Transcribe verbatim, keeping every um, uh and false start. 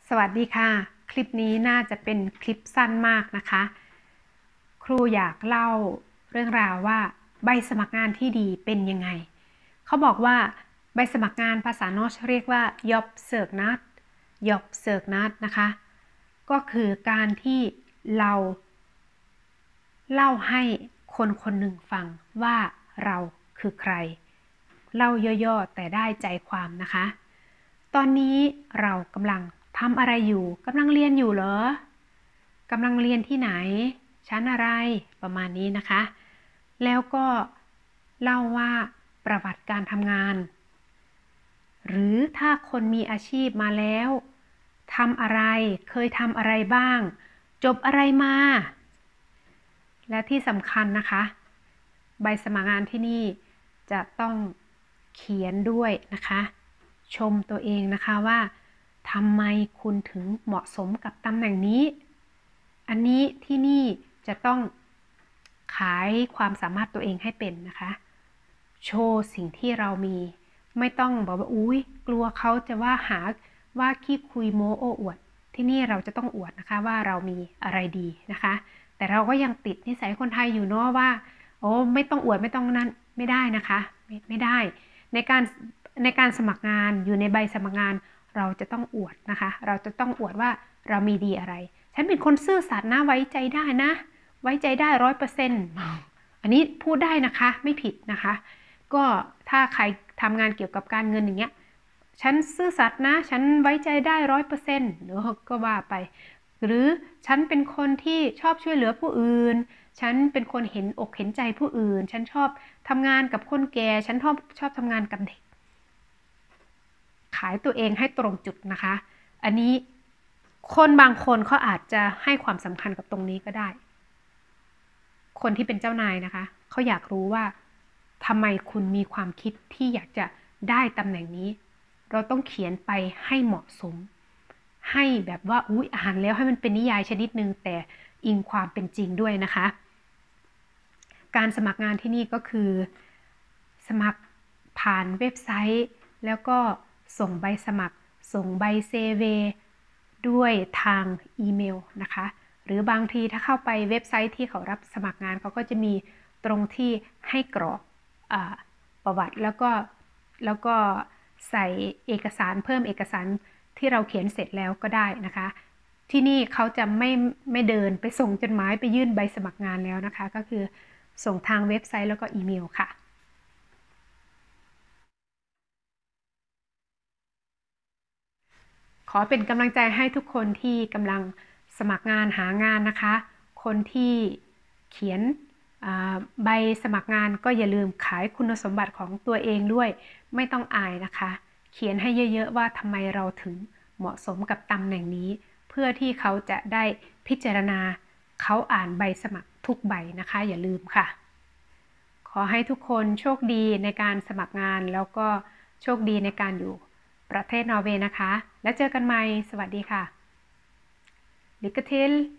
สวัสดีค่ะคลิปนี้น่าจะเป็นคลิปสั้นมากนะคะครูอยากเล่าเรื่องราวว่าใบสมัครงานที่ดีเป็นยังไงเขาบอกว่าใบสมัครงานภาษานอชเรียกว่า job söknad job söknad นะคะก็คือการที่เราเล่าให้คนคนหนึ่งฟังว่าเราคือใครเล่าย่อๆแต่ได้ใจความนะคะตอนนี้เรากำลังทำอะไรอยู่กำลังเรียนอยู่เหรอกำลังเรียนที่ไหนชั้นอะไรประมาณนี้นะคะแล้วก็เล่าว่าประวัติการทำงานหรือถ้าคนมีอาชีพมาแล้วทำอะไรเคยทำอะไรบ้างจบอะไรมาและที่สำคัญนะคะใบสมัครงานที่นี่จะต้องเขียนด้วยนะคะชมตัวเองนะคะว่าทำไมคุณถึงเหมาะสมกับตำแหน่งนี้อันนี้ที่นี่จะต้องขายความสามารถตัวเองให้เป็นนะคะโชว์สิ่งที่เรามีไม่ต้องบอกว่าอุ๊ยกลัวเขาจะว่าหาว่าขี้คุยโม้โอ้อวดที่นี่เราจะต้องอวดนะคะว่าเรามีอะไรดีนะคะแต่เราก็ยังติดนิสัยคนไทยอยู่เนาะว่าโอ้ไม่ต้องอวดไม่ต้องนั่นไม่ได้นะคะไม่ไม่ได้ในการในการสมัครงานอยู่ในใบสมัครงานเราจะต้องอวดนะคะเราจะต้องอวดว่าเรามีดีอะไรฉันเป็นคนซื่อสัตย์นะไว้ใจได้นะไว้ใจได้ร้อยเปอร์เซ็นต์อันนี้พูดได้นะคะไม่ผิดนะคะก็ถ้าใครทำงานเกี่ยวกับการเงินอย่างเงี้ยฉันซื่อสัตย์นะฉันไว้ใจได้ร้อยเปอร์เซ็นต์หรือก็ว่าไปหรือฉันเป็นคนที่ชอบช่วยเหลือผู้อื่นฉันเป็นคนเห็นอกเห็นใจผู้อื่นฉันชอบทำงานกับคนแก่ฉันชอบชอบทำงานกับเด็กขายตัวเองให้ตรงจุดนะคะอันนี้คนบางคนเขาอาจจะให้ความสำคัญกับตรงนี้ก็ได้คนที่เป็นเจ้านายนะคะเขาอยากรู้ว่าทำไมคุณมีความคิดที่อยากจะได้ตำแหน่งนี้เราต้องเขียนไปให้เหมาะสมให้แบบว่าอุ๊ยอ่านแล้วให้มันเป็นนิยายชนิดนึงแต่อิงความเป็นจริงด้วยนะคะการสมัครงานที่นี่ก็คือสมัครผ่านเว็บไซต์แล้วก็ส่งใบสมัครส่งใบเซเวด้วยทางอีเมลนะคะหรือบางทีถ้าเข้าไปเว็บไซต์ที่เขารับสมัครงานเขาก็จะมีตรงที่ให้กรอกอ่าประวัติแล้วก็แล้วก็ใส่เอกสารเพิ่มเอกสารที่เราเขียนเสร็จแล้วก็ได้นะคะที่นี่เขาจะไม่ไม่เดินไปส่งจดหมายไปยื่นใบสมัครงานแล้วนะคะก็คือส่งทางเว็บไซต์แล้วก็อีเมลค่ะขอเป็นกำลังใจให้ทุกคนที่กำลังสมัครงานหางานนะคะคนที่เขียนใบสมัครงานก็อย่าลืมขายคุณสมบัติของตัวเองด้วยไม่ต้องอายนะคะเขียนให้เยอะๆว่าทำไมเราถึงเหมาะสมกับตำแหน่งนี้เพื่อที่เขาจะได้พิจารณาเขาอ่านใบสมัครทุกใบนะคะอย่าลืมค่ะขอให้ทุกคนโชคดีในการสมัครงานแล้วก็โชคดีในการอยู่ประเทศนอร์เวย์นะคะแล้วเจอกันใหม่สวัสดีค่ะ Lycka till